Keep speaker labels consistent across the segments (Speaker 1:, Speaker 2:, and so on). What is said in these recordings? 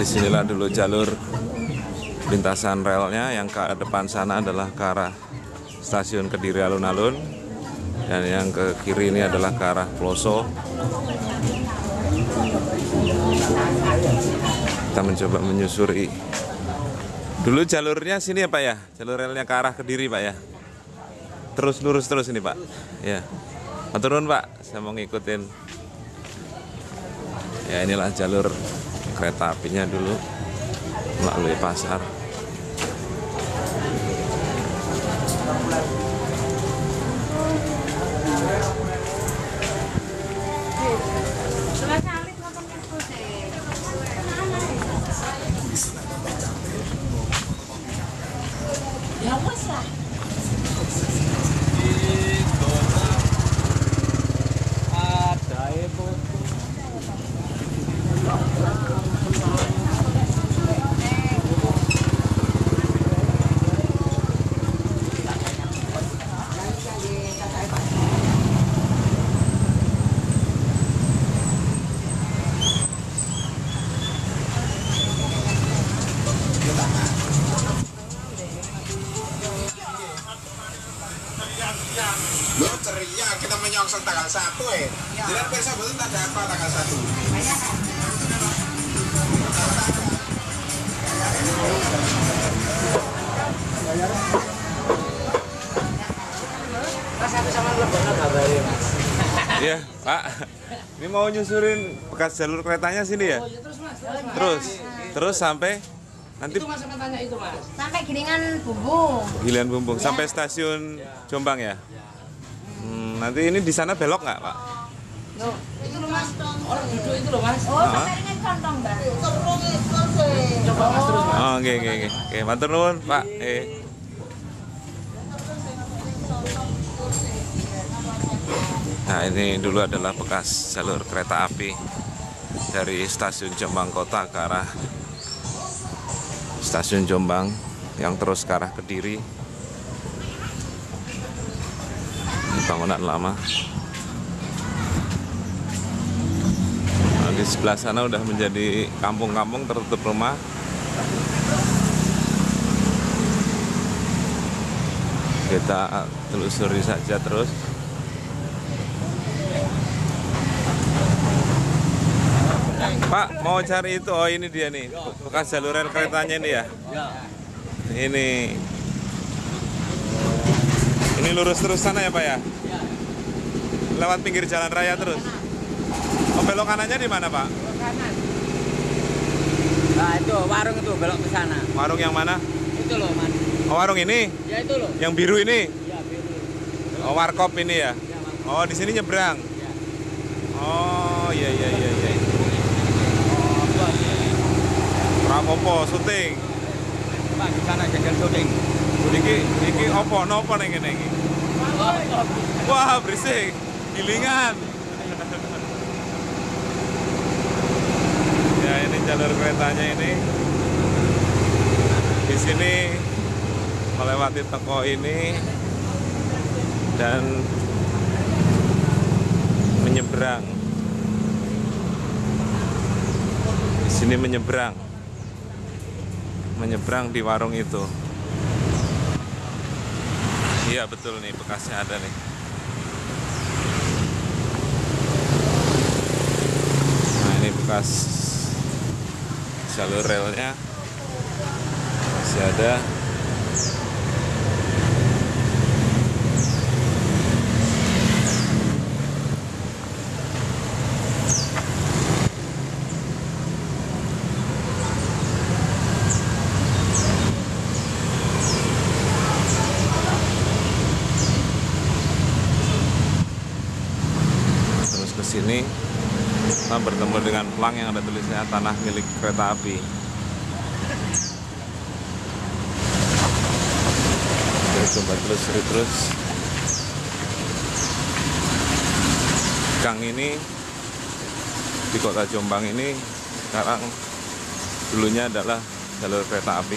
Speaker 1: Disinilah dulu jalur lintasan relnya, yang ke depan sana adalah ke arah stasiun Kediri alun-alun, dan yang ke kiri ini adalah ke arah Ploso. Kita mencoba menyusuri. Dulu jalurnya sini ya Pak ya, jalur relnya ke arah Kediri Pak ya. Terus lurus terus ini Pak. Ya. Turun Pak, saya mau ngikutin. Ya inilah jalur kereta apinya dulu melalui pasar.
Speaker 2: Ya wes lah. Ada itu.
Speaker 3: Lo ceria kita menyongsong tanggal 1 ya. Jadi besok betul ada apa tanggal 1?
Speaker 1: Iya Pak, ini mau nyusurin bekas jalur keretanya sini ya? Terus sampai nanti
Speaker 2: Itu mas tanya itu mas.
Speaker 4: Sampai Gilingan Bumbung.
Speaker 1: Gilian Bumbung sampai stasiun Jombang ya? Nanti ini di sana belok nggak Pak?
Speaker 4: Loh,
Speaker 2: Itu loh mas. Orang duduk itu loh mas.
Speaker 4: oh sampai dengan Condong, Mbak.
Speaker 2: Coba mas terus mas.
Speaker 1: Oh, oke, matur nuwun Pak. Nah ini dulu adalah bekas jalur kereta api dari stasiun Jombang Kota ke arah stasiun Jombang yang terus ke arah Kediri. Ini bangunan lama. Nah, di sebelah sana udah menjadi kampung-kampung tertutup rumah. Kita telusuri saja terus. Pak, mau cari itu, oh ini dia nih, bekas jalur rel keretanya ini ya? Ini lurus terus sana ya Pak ya? Lewat pinggir jalan raya terus? Oh, belok kanannya di mana Pak?
Speaker 2: Kanan. Nah itu warung itu belok ke sana.
Speaker 1: Warung yang mana?
Speaker 2: Itu loh mas.
Speaker 1: Oh, warung ini?
Speaker 2: Ya itu loh.
Speaker 1: Yang biru ini?
Speaker 2: Ya biru.
Speaker 1: Oh, warkop ini ya? Oh, di sini nyebrang? Oh, iya. Rapopo, syuting.
Speaker 2: Pak di sana jajan syuting.
Speaker 1: Iki opo nopo ning kene iki? Wah, berisik. Gilingan. Ya, ini jalur keretanya ini. Di sini melewati toko ini dan menyeberang. Di sini menyeberang di warung itu. Iya betul nih, bekasnya ada nih. Nah ini bekas jalur relnya masih ada. Sini kita bertemu dengan plang yang ada tulisannya tanah milik kereta api. Kita coba terus. Gang ini di kota Jombang ini sekarang dulunya adalah jalur kereta api.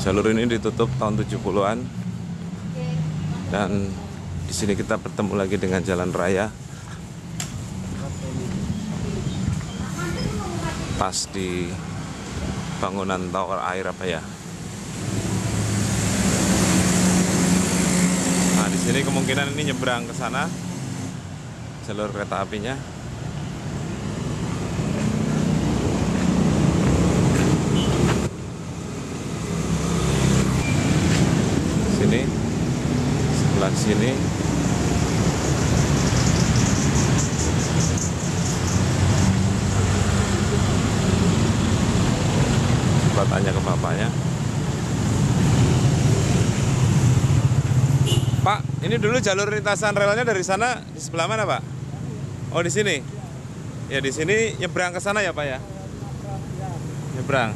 Speaker 1: Jalur ini ditutup tahun 70-an. Dan di sini kita bertemu lagi dengan jalan raya. Pas di bangunan tower air apa ya? Nah, di sini kemungkinan ini nyebrang ke sana jalur kereta apinya. Sini, sebelah sini. Coba tanya ke bapaknya. Pak, ini dulu jalur lintasan relnya dari sana di sebelah mana, Pak? Oh, di sini. Ya, di sini nyebrang ke sana ya, Pak ya? Nyebrang.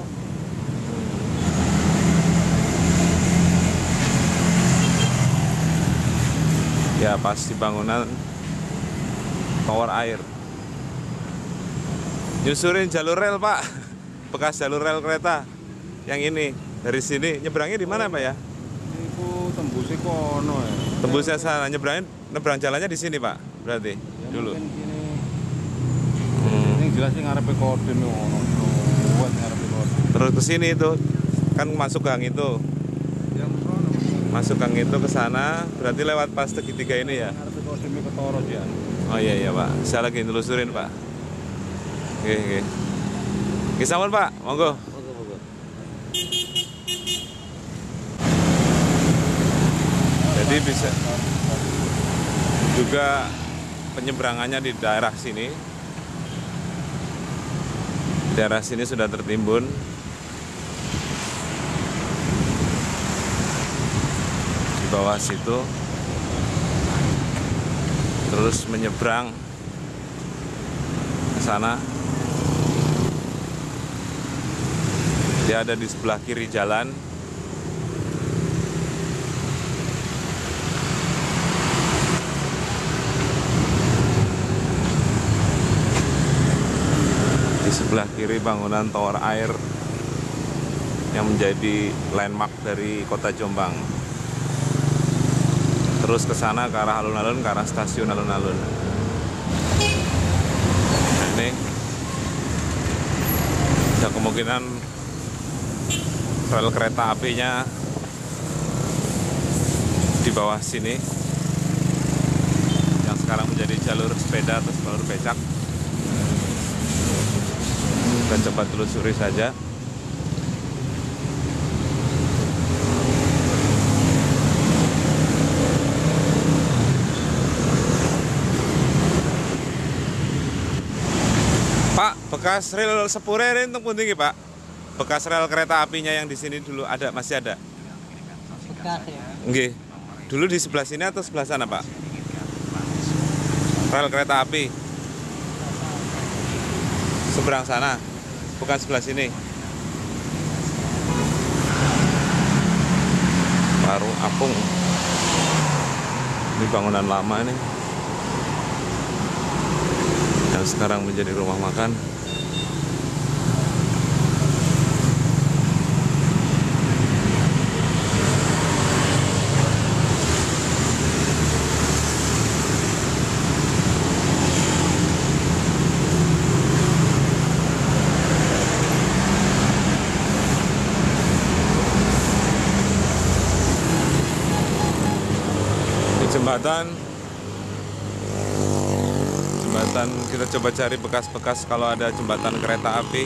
Speaker 1: Ya, pas di bangunan tower air. Nyusurin jalur rel, Pak. Bekas jalur rel kereta. Yang ini dari sini nyebrangnya di mana, Pak ya?
Speaker 5: Itu tembusnya kono ya.
Speaker 1: Tembusnya sana, nyebrang jalannya di sini, Pak. Berarti
Speaker 5: Ya,
Speaker 1: dulu.
Speaker 5: mungkin gini. Yang jelas sih ngarepe kode nih ono. Buat ngarepe kode.
Speaker 1: Terus ke sini itu kan masuk gang itu.
Speaker 5: Yang kono
Speaker 1: Masuk gang itu ke sana, berarti lewat pas segitiga ini ya.
Speaker 5: ngarepe kode mi ketoro ya.
Speaker 1: Oh iya iya, Pak. Saya lagi nelusurin, Pak. Oke, oke. Oke, sampun, Pak. Monggo. Jadi bisa juga penyeberangannya di daerah sini. Daerah sini sudah tertimbun. Di bawah situ. Terus menyeberang ke sana. Dia ada di sebelah kiri jalan. Di sebelah kiri bangunan tower air yang menjadi landmark dari kota Jombang. Terus ke sana ke arah alun-alun, ke arah stasiun alun-alun. Nah, ini ada kemungkinan rel kereta apinya di bawah sini, yang sekarang menjadi jalur sepeda atau jalur becak. Kita coba telusuri saja. Pak, bekas rel sepure ini untuk pundi Pak? Bekas rel kereta apinya yang di sini dulu ada, masih ada?
Speaker 2: Bekas ya.
Speaker 1: Nggih. Dulu di sebelah sini atau sebelah sana, Pak? Rel kereta api. Seberang sana. Bukan sebelah sini. Baru apung. Ini bangunan lama nih. Yang sekarang menjadi rumah makan. Jembatan kita coba cari bekas-bekas kalau ada jembatan kereta api.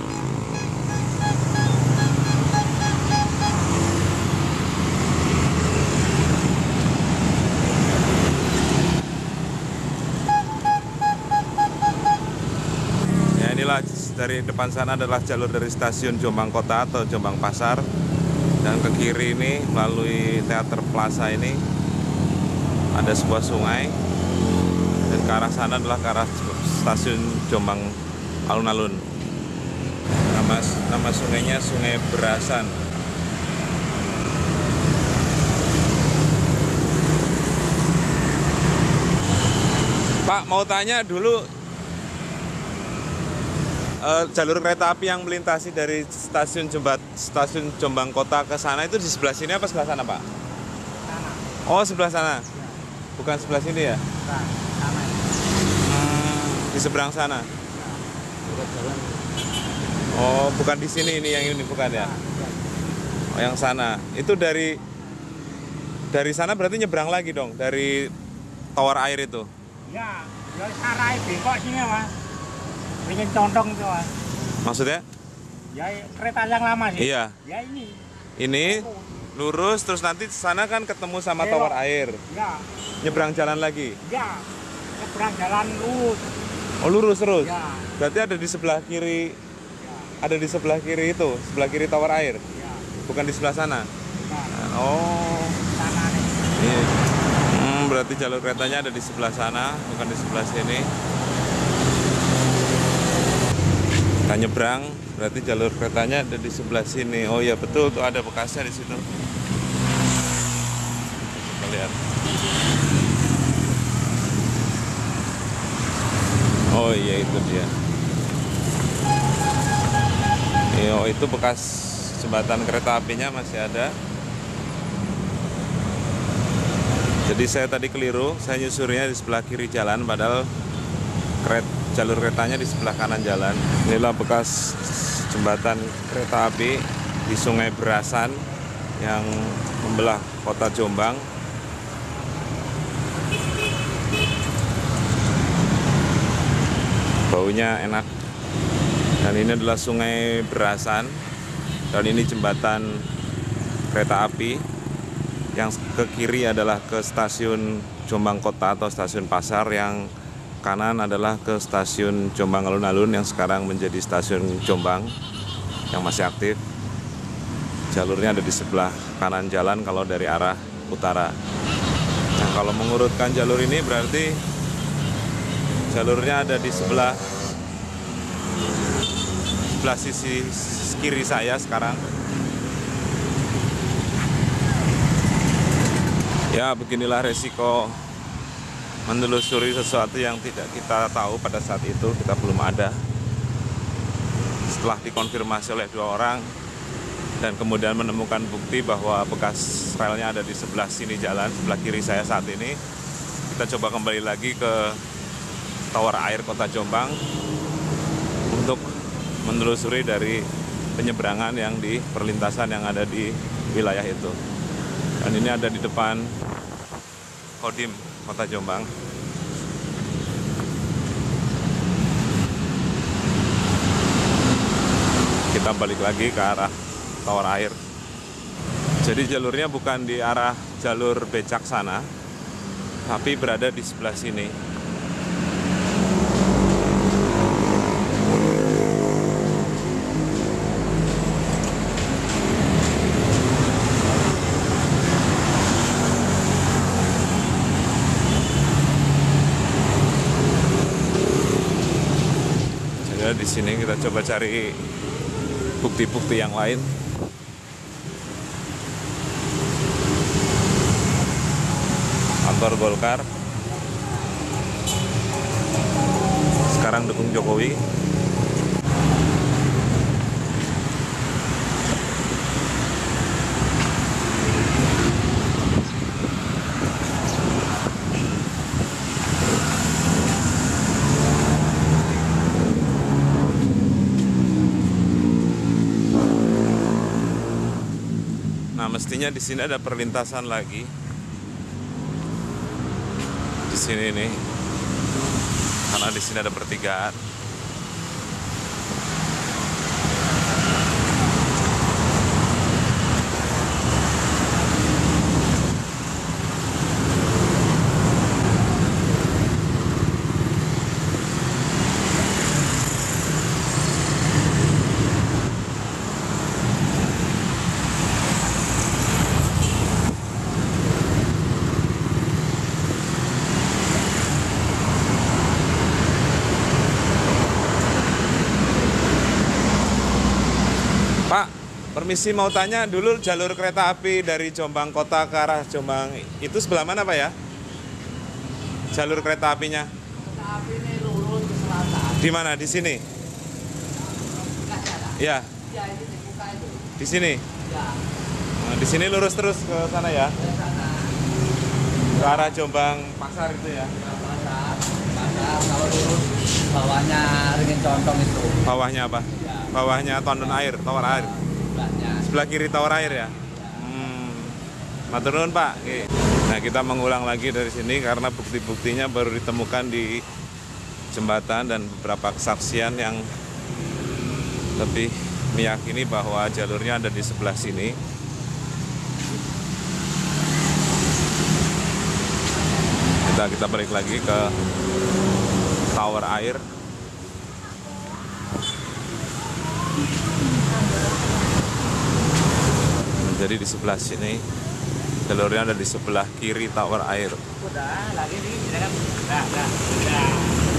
Speaker 1: Ya, inilah dari depan sana adalah jalur dari stasiun Jombang Kota atau Jombang Pasar, dan ke kiri ini melalui Teater Plaza ini ada sebuah sungai, dan ke arah sana adalah ke arah stasiun Jombang alun-alun. Nama sungainya Sungai Berasan. Pak, mau tanya dulu, jalur kereta api yang melintasi dari stasiun Jombang Kota ke sana itu di sebelah sini apa sebelah sana, Pak?
Speaker 2: Sana.
Speaker 1: Oh, sebelah sana.
Speaker 2: Ya.
Speaker 1: Bukan sebelah sini ya?
Speaker 2: Bukan. Sana.
Speaker 1: Di seberang sana.
Speaker 2: Lewat jalan.
Speaker 1: Oh, bukan di sini ini, yang ini bukan ya? Oh, yang sana. Itu dari sana berarti nyebrang lagi dong dari tower air itu.
Speaker 2: Ya, ya sarai bengkok sini, Mas. Pengen condong itu, Mas.
Speaker 1: Maksudnya?
Speaker 2: Ya kereta yang lama sih.
Speaker 1: Iya.
Speaker 2: Ya ini.
Speaker 1: Ini lurus terus nanti sana kan ketemu sama
Speaker 2: Belok.
Speaker 1: tower air.
Speaker 2: Ya,
Speaker 1: Nyebrang jalan lagi.
Speaker 2: ya. Nyebrang jalan lurus.
Speaker 1: Oh, lurus terus.
Speaker 2: Ya.
Speaker 1: Berarti ada di sebelah kiri.
Speaker 2: Ya.
Speaker 1: Ada di sebelah kiri itu, sebelah kiri tower air.
Speaker 2: Ya.
Speaker 1: Bukan di sebelah sana.
Speaker 2: Bukan.
Speaker 1: Oh.
Speaker 2: Sana nih.
Speaker 1: Iya. Berarti jalur keretanya ada di sebelah sana, bukan di sebelah sini. Kita nyebrang, berarti jalur keretanya ada di sebelah sini. Oh iya betul, tuh ada bekasnya di situ. Kita lihat. Oh iya itu dia. Oh itu bekas jembatan kereta apinya masih ada. Jadi saya tadi keliru, saya nyusurnya di sebelah kiri jalan, padahal jalur keretanya di sebelah kanan jalan. Inilah bekas jembatan kereta api di Sungai Berasan yang membelah kota Jombang. Baunya enak. Dan ini adalah Sungai Berasan. Dan ini jembatan kereta api. Yang ke kiri adalah ke stasiun Jombang Kota atau stasiun Pasar, yang kanan adalah ke stasiun Jombang Alun-Alun yang sekarang menjadi stasiun Jombang yang masih aktif. Jalurnya ada di sebelah kanan jalan kalau dari arah utara. Nah, kalau mengurutkan jalur ini berarti jalurnya ada di sebelah sisi kiri saya sekarang. Ya, beginilah resiko menelusuri sesuatu yang tidak kita tahu pada saat itu, kita belum ada. Setelah dikonfirmasi oleh 2 orang dan kemudian menemukan bukti bahwa bekas relnya ada di sebelah sini jalan, sebelah kiri saya saat ini, kita coba kembali lagi ke tower air Kota Jombang untuk menelusuri dari penyeberangan yang di perlintasan yang ada di wilayah itu. Dan ini ada di depan Kodim Kota Jombang. Kita balik lagi ke arah tower air. Jadi jalurnya bukan di arah jalur becak sana, tapi berada di sebelah sini. Di sini kita coba cari bukti-bukti yang lain. Kantor Golkar. Sekarang dukung Jokowi. Nah, mestinya di sini ada perlintasan lagi. Di sini nih. Karena di sini ada pertigaan. Pak, permisi mau tanya dulu, jalur kereta api dari Jombang Kota ke arah Jombang itu sebelah mana Pak ya? Jalur kereta apinya?
Speaker 2: Kereta api ini lurus ke selatan.
Speaker 1: Di mana? Di sini? Ya,
Speaker 2: Iya, ini dibuka itu.
Speaker 1: di sini.
Speaker 2: Ya,
Speaker 1: Nah, di sini lurus terus ke sana ya,
Speaker 2: ke sana.
Speaker 1: ke arah Jombang Pasar itu ya.
Speaker 2: Pasar, kalau lurus bawahnya ringin contong itu.
Speaker 1: Bawahnya apa?
Speaker 2: Ya,
Speaker 1: Bawahnya tondon air, tower air.
Speaker 2: sebelahnya.
Speaker 1: Sebelah kiri tower air ya. Matur nuwun Pak. Oke. Nah, kita mengulang lagi dari sini karena bukti-buktinya baru ditemukan di jembatan dan beberapa kesaksian yang lebih meyakini bahwa jalurnya ada di sebelah sini. Kita balik lagi ke tower air. Jadi di sebelah sini jalurnya ada di sebelah kiri tower air.
Speaker 2: Udah, lagi nih, kita kan. Udah.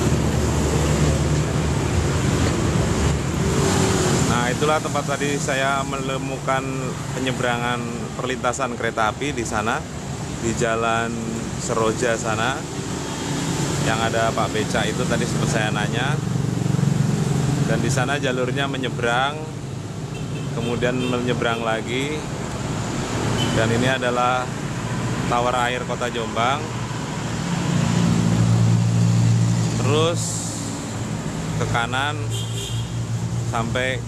Speaker 1: Nah, itulah tempat tadi saya menemukan penyeberangan perlintasan kereta api di sana, di Jalan Seroja sana. Yang ada Pak Beca itu tadi sempat saya nanya. Dan di sana jalurnya menyeberang, kemudian menyeberang lagi. Dan ini adalah tower air Kota Jombang. Terus ke kanan sampai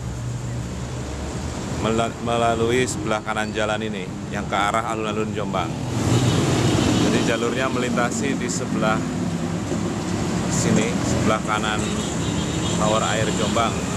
Speaker 1: melalui sebelah kanan jalan ini yang ke arah alun-alun Jombang. Jadi jalurnya melintasi di sebelah sini, sebelah kanan tower air Jombang.